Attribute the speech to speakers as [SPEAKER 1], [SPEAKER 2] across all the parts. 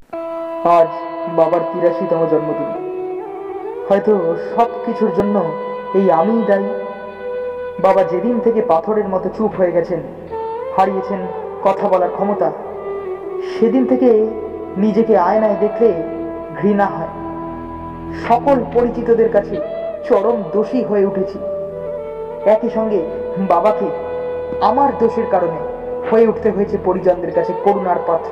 [SPEAKER 1] আজ বাবার ৮৩তম জন্মদিন। হয়তো সব কিছুর জন্য এই আমিই দায়ী। বাবা যেদিন থেকে পাথরের মতো চুপ হয়ে গেছেন, হারিয়েছেন কথা বলার ক্ষমতা, সেদিন থেকে নিজেকে আয়নায় দেখলে ঘৃণা হয়। সকল পরিচিতদের কাছে চরম দোষী হয়ে উঠেছি। একই সঙ্গে বাবাকে আমার দোষের কারণে হয়ে উঠতে হয়েছে পরিজনদের কাছে করুণার পাত্র।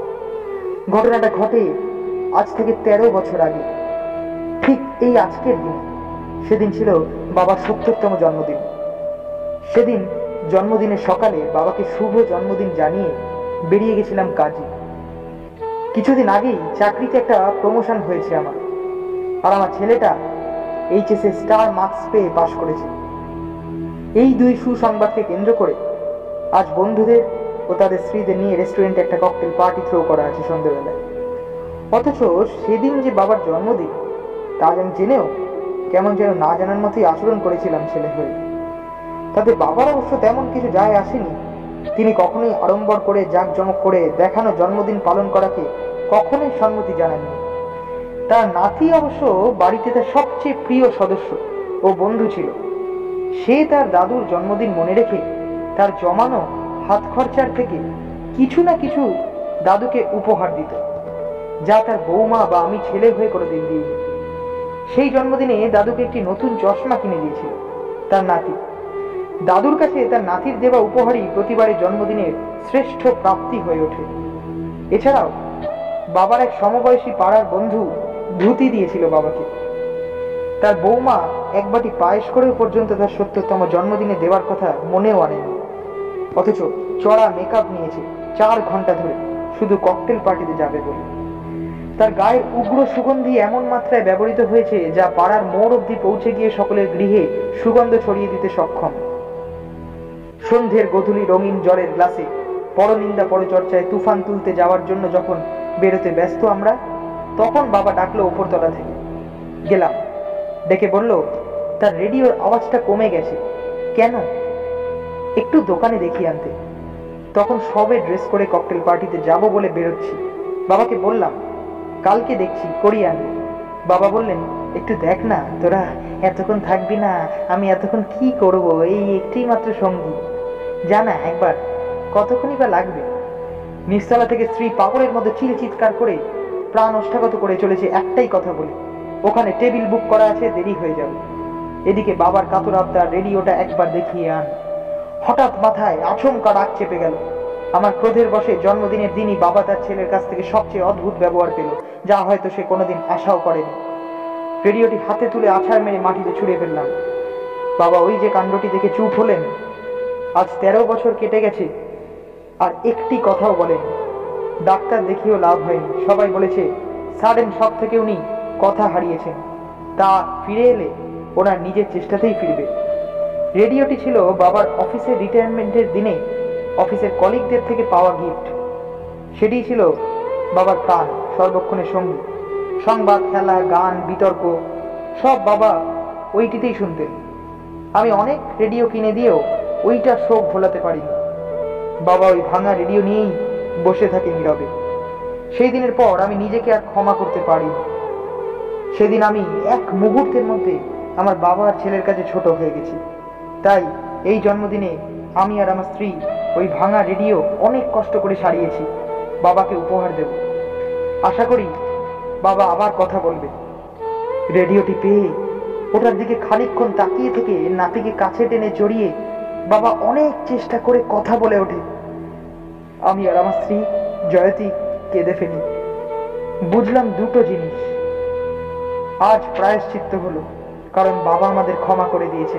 [SPEAKER 1] ঘটনাটা ঘটে আজ থেকে ১৩ বছর আগে, ঠিক এই আজকের দিন। সেদিন ছিল বাবার ৭০তম জন্মদিন। সেদিন জন্মদিনের সকালে বাবাকে শুভ জন্মদিন জানিয়ে বেরিয়ে গেছিলাম কাজে। কিছুদিন আগেই চাকরিতে একটা প্রমোশন হয়েছে আমার, আর আমার ছেলেটা এইচএসএ স্টার মার্কস পেয়ে পাশ করেছে। এই দুই সুসংবাদকে কেন্দ্র করে আজ বন্ধুদের ও তাদের স্ত্রীদের নিয়ে রেস্টুরেন্টে একটা ককটেল পার্টি থ্রো করা আছে সন্ধ্যেবেলায়। অথচ সেদিন যে বাবার জন্মদিন তা আমি জেনেও কেমন যেন না জানার মতোই আচরণ করেছিলাম ছেলে হয়ে। তাতে বাবার অবশ্য তেমন কিছু যায় আসেনি। তিনি কখনোই আড়ম্বর করে জাঁকজমক করে দেখানো জন্মদিন পালন করাকে কখনোই সম্মতি জানাননি। তার নাতি অবশ্য বাড়িতে তার সবচেয়ে প্রিয় সদস্য ও বন্ধু ছিল। সে তার দাদুর জন্মদিন মনে রেখে তার জমানো হাত খরচার থেকে কিছু না কিছু দাদুকে উপহার দিত, যা তার বৌমা বা আমি ছেলে হয়ে কোনোদিন দিইনি। সেই জন্মদিনে দাদুকে একটি নতুন চশমা কিনে দিয়েছিল তার নাতি। দাদুর কাছে তার নাতির দেওয়া উপহারই প্রতিবারের জন্মদিনের শ্রেষ্ঠ প্রাপ্তি হয়ে ওঠে। এছাড়াও বাবার এক সমবয়সী পাড়ার বন্ধু ধুতি দিয়েছিল বাবাকে। তার বৌমা এক বাটি পায়েস করেও পর্যন্ত তার ৭০তম জন্মদিনে দেওয়ার কথা মনেও আনেনি। অথচ চড়া মেকআপ নিয়েছে ৪ ঘন্টা ধরে শুধু ককটেল পার্টিতে যাবে বলে। তার গায়ের উগ্র সুগন্ধি এমন মাত্রায় ব্যবহৃত হয়েছে যা পাড়ার মোড় অবধি পৌঁছে গিয়ে সকলের গৃহে সুগন্ধ ছড়িয়ে দিতে সক্ষম। সন্ধ্যের গধূলি রঙিন জলের গ্লাসে পরনিন্দা পরচর্চায় তুফান তুলতে যাওয়ার জন্য যখন বেরোতে ব্যস্ত আমরা, তখন বাবা ডাকলো ওপরতলা থেকে। গেলাম। ডেকে বলল তার রেডিওর আওয়াজটা কমে গেছে। কেন? একটু দোকানে দেখিয়ে আনতে। তখন সবে ড্রেস করে ককটেল পার্টিতে যাব বলে বেরোচ্ছি। বাবাকে বললাম কালকে দেখছি করিয়ে আনবো। বাবা বললেন একটু দেখ না, তোরা এতক্ষণ থাকবি না, আমি এতক্ষণ কি করব, এই একটি মাত্র সঙ্গী, জানা একবার কতক্ষণই বা লাগবে। নিচতলা থেকে স্ত্রী পাগলের মধ্যে চিৎকার করে প্রাণ অষ্টাগত করে চলেছে একটাই কথা বলে, ওখানে টেবিল বুক করা আছে, দেরি হয়ে যাবে। এদিকে বাবার কাতর আবদার, রেডিওটা একবার দেখিয়ে আন। হঠাৎ মাথায় আচমকা রাগ চেপে গেল। আমার ক্রোধের বশে জন্মদিনের দিনই বাবা তার ছেলের কাছ থেকে সবচেয়ে অদ্ভুত ব্যবহার পেল, যা হয়তো সে কোনোদিন আশাও করেনি। রেডিওটি হাতে তুলে আছাড় মেরে মাটিতে ছুঁড়ে ফেললাম। বাবা ওই যে কাণ্ডটি দেখে চুপ হলেন। আজ ১৩ বছর কেটে গেছে, আর একটি কথাও বলেন। ডাক্তার দেখিয়েও লাভ হয়নি। সবাই বলেছে সাডেন শক থেকে উনি কথা হারিয়েছেন, তা ফিরে এলে ওনার নিজের চেষ্টাতেই ফিরবে। রেডিওটি ছিল বাবার অফিসের রিটায়ারমেন্টের দিনে অফিসের কলিগদের থেকে পাওয়া গিফট। সেটি ছিল বাবার প্রাণ, সর্বক্ষণের সঙ্গী। সংবাদ, খেলা, গান, বিতর্ক সব বাবা ওইটিতেই শুনতেন। আমি অনেক রেডিও কিনে দিয়েও ওইটা শোক ভোলাতে পারিনি। বাবা ওই ভাঙা রেডিও নিয়েই বসে থাকে নীরবে। সেই দিনের পর আমি নিজেকে আর ক্ষমা করতে পারিনি। সেদিন আমি এক মুহূর্তের মধ্যে আমার বাবা আর ছেলের কাছে ছোট হয়ে গেছি। তাই এই জন্মদিনে আমি আর আমার স্ত্রী ওই ভাঙা রেডিও অনেক কষ্ট করে সারিয়েছি, বাবাকে উপহার দেব। আশা করি বাবা আবার কথা বলবে। রেডিওটি পেয়ে ওটার দিকে খানিকক্ষণ তাকিয়ে থেকে নাতিকে কাছে টেনে জড়িয়ে বাবা অনেক চেষ্টা করে কথা বলে ওঠে। আমি আর আমার স্ত্রী জয়তী কেঁদে ফেলি। বুঝলাম দুটো জিনিস। আজ প্রায়শ্চিত্ত হলো, কারণ বাবা আমাদের ক্ষমা করে দিয়েছেন।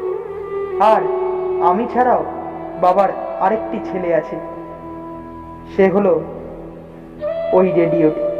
[SPEAKER 1] আর আমি ছাড়াও বাবার আরেকটি ছেলে আছে, সে হলো ওই রেডিওটি।